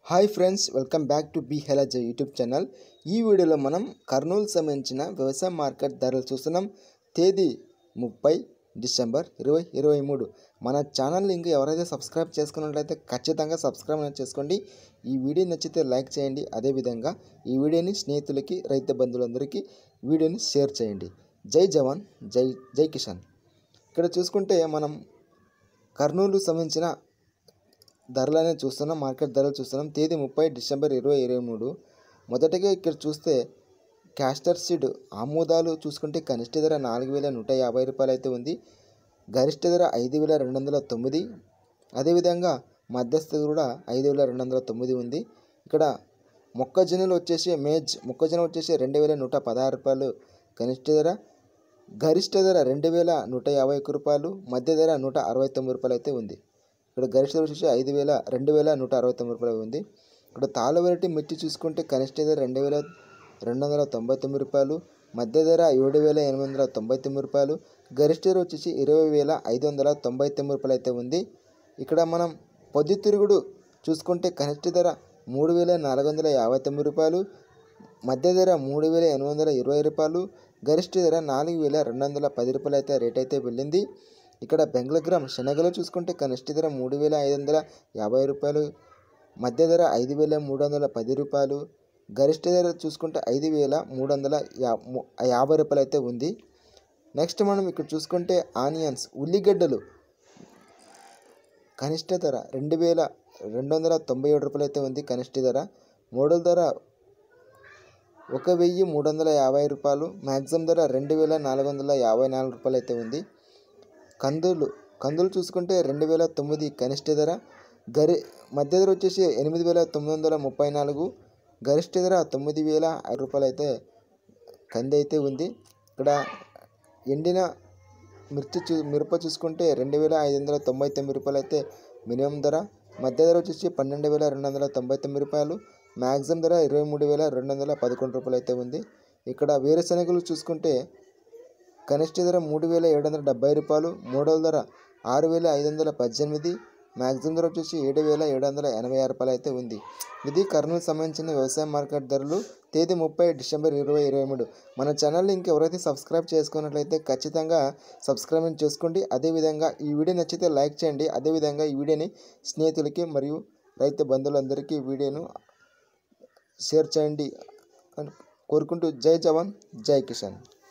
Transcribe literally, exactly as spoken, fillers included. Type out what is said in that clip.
Hi friends, welcome back to బీ హెలజ్ YouTube channel. ఈ వీడియోలో మనం కర్నూలు సంబంధించిన వ్యవసాయ మార్కెట్ ధరలు చూస్తున్నాం. తేదీ ముప్పై డిసెంబర్ ఇరవై ఇరవై మూడు. మన ఛానల్ని ఇంకా ఎవరైతే సబ్స్క్రైబ్ చేసుకున్నట్లయితే ఖచ్చితంగా సబ్స్క్రైబ్ చేసుకోండి. ఈ వీడియో నచ్చితే లైక్ చేయండి. అదేవిధంగా ఈ వీడియోని స్నేహితులకి, రైతు బంధువులందరికీ వీడియోని షేర్ చేయండి. జై జవాన్, జై జై కిసాన్. ఇక్కడ చూసుకుంటే మనం కర్నూలు సంబంధించిన ధరలనే చూస్తున్నాం, మార్కెట్ ధరలు చూస్తున్నాం. తేదీ ముప్పై డిసెంబర్ ఇరవై ఇరవై మూడు. మొదటగా ఇక్కడ చూస్తే క్యాస్టర్ సీడ్ ఆమోదాలు చూసుకుంటే కనిష్ట ధర నాలుగు వేల నూట యాభై రూపాయలు అయితే ఉంది. గరిష్ట ధర ఐదు వేల రెండు వందల తొమ్మిది. అదేవిధంగా మధ్యస్థ కూడా ఐదు వేల రెండు వందల తొమ్మిది ఉంది. ఇక్కడ మొక్కజొన్నలు వచ్చేసి మేజ్ మొక్కజొన్న వచ్చేసి రెండు వేల నూట పదహారు రూపాయలు కనిష్ట ధర. గరిష్ట ధర రెండు వేల నూట యాభై ఒక్క రూపాయలు. మధ్య ధర నూట అరవై తొమ్మిది రూపాయలు అయితే ఉంది. ఇక్కడ గరిష్ట ధర వచ్చేసి ఐదు వేల రెండు వేల నూట అరవై తొమ్మిది రూపాయలు ఉంది. ఇక్కడ తాళ వెరైటీ మిర్చి చూసుకుంటే కనిష్ట ధర రెండు వేల రెండు వందల తొంభై తొమ్మిది రూపాయలు. మధ్య ధర ఏడు వేల ఎనిమిది వందల తొంభై తొమ్మిది రూపాయలు. గరిష్ట ధర వచ్చేసి ఇరవై వేల ఐదు వందల తొంభై తొమ్మిది రూపాయలు అయితే ఉంది. ఇక్కడ మనం పొద్దుతిరుగుడు చూసుకుంటే కనిష్ట ధర మూడు వేల నాలుగు వందల యాభై తొమ్మిది రూపాయలు. మధ్య ధర మూడు వేల ఎనిమిది వందల ఇరవై రూపాయలు. గరిష్ట ధర నాలుగు వేల రెండు వందల పది రూపాయలు అయితే రేట్ అయితే వెళ్ళింది. ఇక్కడ బెంగళగ్రామ్ శనగలు చూసుకుంటే కనిష్ట ధర మూడు వేల ఐదు వందల యాభై రూపాయలు. మధ్య ధర ఐదు వేల మూడు వందల పది రూపాయలు. గరిష్ట ధర చూసుకుంటే ఐదు వేల మూడు వందల యా యాభై రూపాయలు అయితే ఉంది. నెక్స్ట్ మనం ఇక్కడ చూసుకుంటే ఆనియన్స్ ఉల్లిగడ్డలు కనిష్ట ధర రెండు వేల రెండు వందల తొంభై ఏడు రూపాయలు అయితే ఉంది కనిష్ట ధర. మోడల్ ధర ఒక వెయ్యి మూడు వందల యాభై రూపాయలు. మ్యాక్సిమం ధర రెండు వేల నాలుగు వందల యాభై నాలుగు రూపాయలు అయితే ఉంది. కందులు కందులు చూసుకుంటే రెండు వేల తొమ్మిది కనిష్ట ధర. గరి మధ్య ధర వచ్చేసి ఎనిమిది వేల తొమ్మిది వందల ముప్పై నాలుగు. గరిష్ట ధర తొమ్మిది వేల ఐదు రూపాయలు అయితే కంది అయితే ఉంది. ఇక్కడ ఎండిన మిర్చి చూ మిరప చూసుకుంటే రెండు వేల ఐదు వందల తొంభై తొమ్మిది రూపాయలు అయితే మినిమం ధర. మధ్య ధర వచ్చేసి పన్నెండు వేల రెండు వందల తొంభై తొమ్మిది రూపాయలు. మ్యాక్సిమం ధర ఇరవై మూడు వేల రెండు వందల పదకొండు రూపాయలు అయితే ఉంది. ఇక్కడ వేరుశనగలు చూసుకుంటే కనిష్ట ధర మూడు వేల ఏడు వందల డెబ్బై రూపాయలు. మోడల్ ధర ఆరు వేల ఐదు వందల పద్దెనిమిది. మ్యాక్సిమం ధర వచ్చేసి ఏడు వేల ఏడు వందల ఎనభై ఆరు రూపాయలు అయితే ఉంది. ఇది కర్నూలు సంబంధించిన వ్యవసాయ మార్కెట్ ధరలు తేదీ ముప్పై డిసెంబర్ ఇరవై ఇరవై మూడు. మన ఛానల్ని ఇంకెవరైతే సబ్స్క్రైబ్ చేసుకున్నట్లయితే ఖచ్చితంగా సబ్స్క్రైబ్ చేసుకోండి. అదేవిధంగా ఈ వీడియో నచ్చితే లైక్ చేయండి. అదేవిధంగా ఈ వీడియోని స్నేహితులకి మరియు రైతు బంధువులందరికీ వీడియోను షేర్ చేయండి కోరుకుంటూ జై జవాన్, జై కిసాన్.